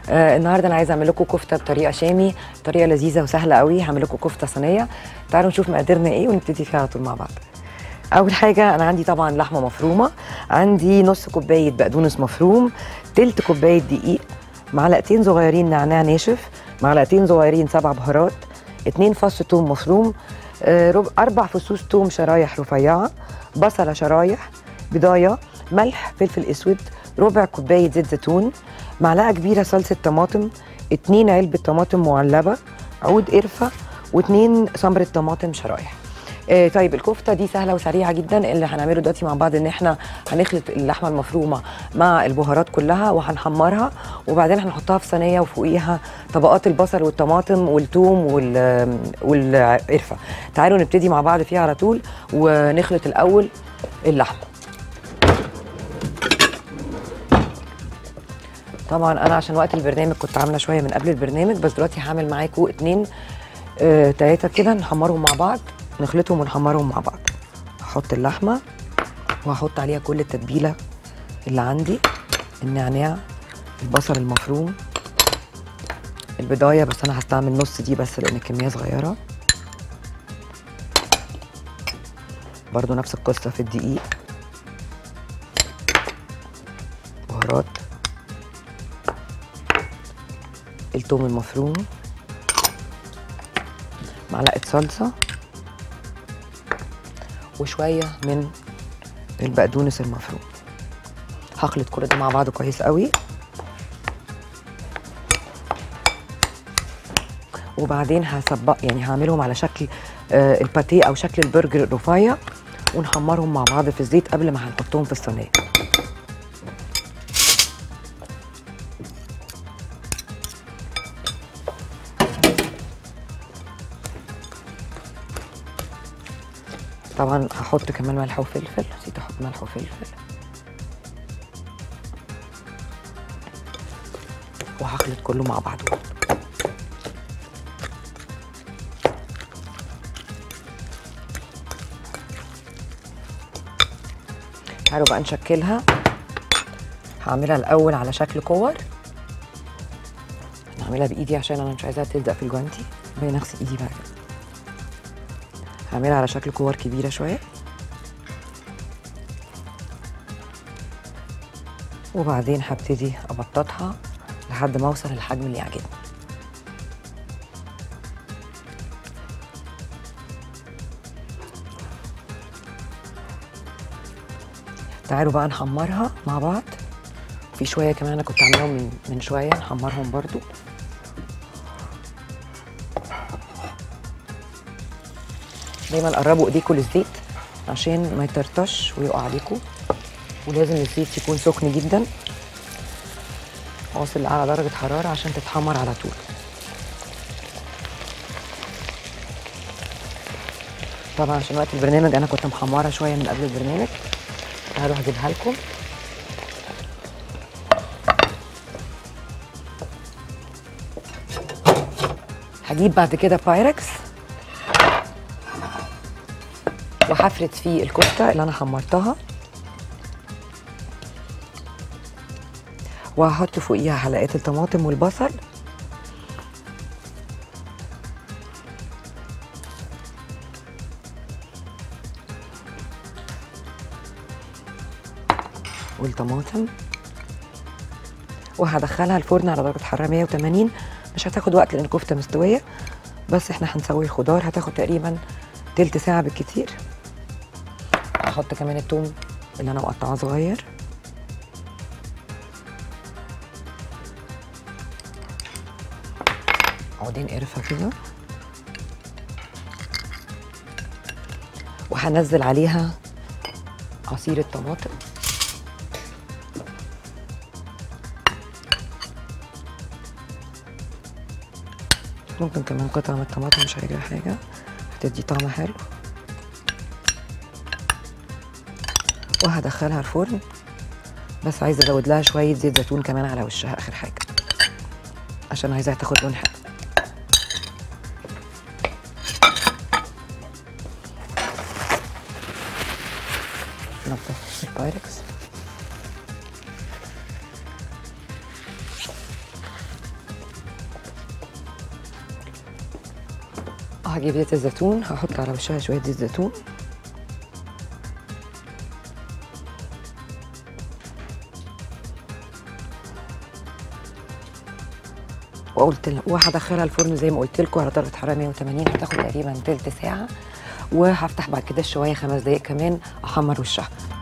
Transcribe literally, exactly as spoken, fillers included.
آه النهارده انا عايزه اعمل لكم كفته بطريقه شامي، طريقه لذيذه وسهله قوي. هعمل لكم كفته صينيه. تعالوا نشوف مقاديرنا ايه ونبتدي فيها على طول مع بعض. اول حاجه انا عندي طبعا لحمه مفرومه، عندي نص كوبايه بقدونس مفروم، تلت كوبايه دقيق، معلقتين صغيرين نعناع ناشف، معلقتين صغيرين سبع بهارات، اتنين فص ثوم مفروم، آه ربع اربع فصوص ثوم شرايح رفيعه، بصله شرايح، بضايه، ملح، فلفل اسود، ربع كوبايه زيت زيتون، معلقه كبيره صلصه طماطم، اتنين علبه طماطم معلبه، عود قرفه، واتنين سمره طماطم شرايح. آه طيب الكفته دي سهله وسريعه جدا. اللي هنعمله دلوقتي مع بعض ان احنا هنخلط اللحمه المفرومه مع البهارات كلها وهنحمرها، وبعدين هنحطها في صينيه وفوقيها طبقات البصل والطماطم والثوم والقرفه. تعالوا نبتدي مع بعض فيها على طول ونخلط الاول اللحمه. طبعا انا عشان وقت البرنامج كنت عامله شويه من قبل البرنامج، بس دلوقتي هعمل معاكم اتنين آه تلاته كده نحمرهم مع بعض، نخلطهم ونحمرهم مع بعض. هحط اللحمه وهحط عليها كل التتبيله اللي عندي، النعناع، البصل المفروم، البضايه، بس انا هستعمل نص دي بس لان الكميه صغيره. برضو نفس القصه في الدقيق، بهارات، الثوم المفروم، معلقه صلصه، وشويه من البقدونس المفروم. هخلط كل ده مع بعض كويس قوي، وبعدين هصبق يعني هعملهم على شكل آه الباتيه او شكل البرجر الرفيع، ونحمرهم مع بعض في الزيت قبل ما هنحطهم في الصينيه. طبعا هحط كمان ملح وفلفل، نسيت احط ملح وفلفل، وهخلط كله مع بعضه. تعالوا بقى نشكلها. هعملها الاول على شكل كور، هعملها بايدي عشان انا مش عايزاها تلزق في الجوانتي، باين اغسل ايدي بقى كده. هعملها على شكل كور كبيره شويه، وبعدين هبتدي ابططها لحد ما اوصل للحجم اللي يعجبني. تعالوا بقى نحمرها مع بعض. في شويه كمان انا كنت عاملاهم من, من شويه، نحمرهم برضو. دايما قربوا ايديكم للزيت عشان ما يطرطش ويقع عليكم، ولازم الزيت يكون سخن جدا واصل على درجه حراره عشان تتحمر على طول. طبعا عشان وقت البرنامج انا كنت محمره شويه من قبل البرنامج. تعالوا هجيبها لكم. هجيب بعد كده بايركس وهفرد فيه الكفته اللي انا حمرتها، وهحط فوقيها حلقات الطماطم والبصل، والطماطم، وهدخلها الفرن على درجه حراره مية وتمانين. مش هتاخد وقت لان الكفته مستويه، بس احنا هنسوي الخضار، هتاخد تقريبا تلت ساعه بالكتير. هحط كمان الثوم اللي انا مقطعاه صغير، عودين قرفه كده، وهنزل عليها عصير الطماطم، ممكن كمان قطعه من الطماطم، مش هيجرى حاجه، هتدي طعم حلو. وهدخلها الفرن، بس عايزه ازود لها شويه زيت زيتون كمان على وشها اخر حاجه عشان عايزاها تاخد لون حلو. نضف البايركس. هجيب زيت الزيتون، هحط على وشها شويه زيت زيتون. وقلت وهدخلها الفرن زي ما قلت لكم على درجه حراره مية وتمانين، هتاخد تقريبا تلت ساعه. وهفتح بعد كده شويه خمس دقايق كمان احمر وشها.